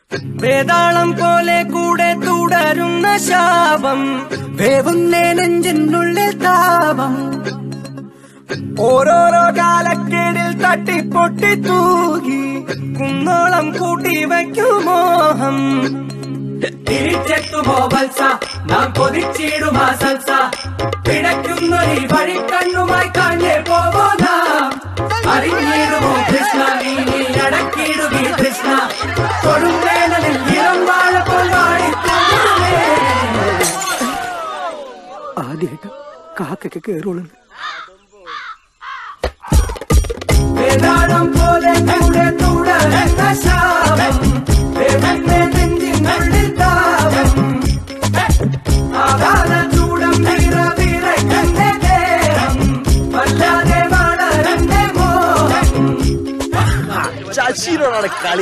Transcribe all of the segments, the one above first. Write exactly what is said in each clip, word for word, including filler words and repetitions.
വേതാളം പോലെ കൂടെ തുടരുന്ന ശാപം, വേവുന്നേ നെഞ്ചിനുള്ളിൽ താപം. ഓരോരോ കാലക്കേടിൽ തട്ടിപ്പൊട്ടി തൂകി കുന്നോളം കൂട്ടി വയ്ക്കും മോഹം. തിരിച്ചെത്തുമോ വത്സ നാം കൊതിച്ചിടുമാ സൽസ, പിടയ്ക്കുന്നൊരു വഴിക്കണ്ണുമായി കാഞ്ഞേ പോവോ നാം. അറിഞ്ഞിടുമോ കൃഷ്ണ നീ നീ അടക്കിടുകി കൃഷ്ണ, കൊടുമ്പേനലിൽ ഇളം വാഴ പൊൽവാടി. ആദ്യമായിട്ട് കാക്കൊക്കെ കേറുള്ളൂ. വേതാളം പോലെ കൂടെ തുടരുന്ന ശാപം, വേവുന്നേ നെഞ്ചിനുള്ളിൽ താപം. ആകാശ ചൂടം വീറ വിറയ്ക്കുന്ന ദേഹം, വല്ലാതെ വളരുന്ന മോഹം. ശശിയോടാണ് കളി.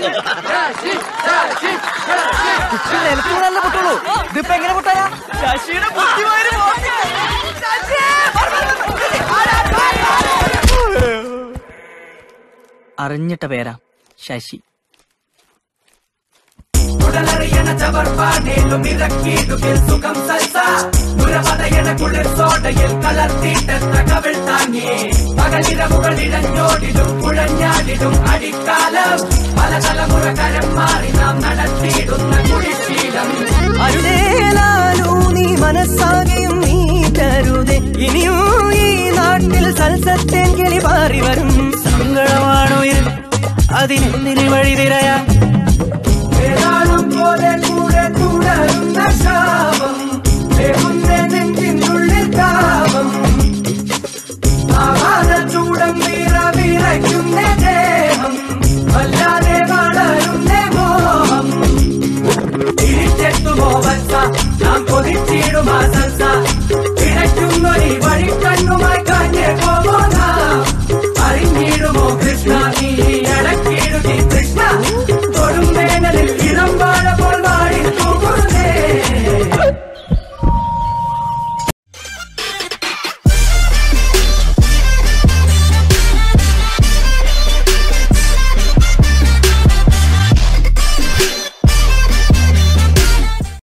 നല്ല പൊട്ടുള്ളൂ. ഇതിപ്പോ എങ്ങനെ പൊട്ടാ? ശശിയുടെ ബുദ്ധി അറിഞ്ഞിട്ട പേരാ ശശി. ഉടലറിയണ ചവർപ്പാടേലും ഇറക്കിയിടുകിൽ സുഖം സൽസ, ദുരപതയണ കുളിർ സോടയിൽ കലർത്തിയിട്ടെത്ത കവിൾ താങ്ങി. പകലിരവുകൾ ഇടഞ്ഞോടിലും കുഴഞ്ഞാടിലും അടിക്കാലം, പല തലമുറ കരം മാറി നാം നടത്തിയിടുന്ന കുടിശീലം. അരുതേലാലൂ നീ മനസ്സാകെയും നീ തരുതേ, ഇനിയും ഈ നാട്ടിൽ സൽസത്തേൻ കിളി പാറി വരും. സങ്കടമാണോ ഇത്, അതിനെന്തിന് വഴി തിരയാ? വേതാളം പോലെ കൂടെ തുടരുന്ന ശാപം, വേവുന്നേ നെഞ്ചിനുള്ളിൽ താപം. ആകാശ ചൂടം വീറ വിറയ്ക്കുന്ന ദേഹം, വല്ലാതെ വളരുന്ന മോഹം. തിരിച്ചെത്തുമോ വത്സ നാം കൊതിച്ചിടുമാ സൽസ, പിടയ്ക്കുന്നൊരു വഴിക്കണ്ണുമായി കാഞ്ഞേ പോവോ നാം. അറിഞ്ഞിടുമോ കൃഷ്ണ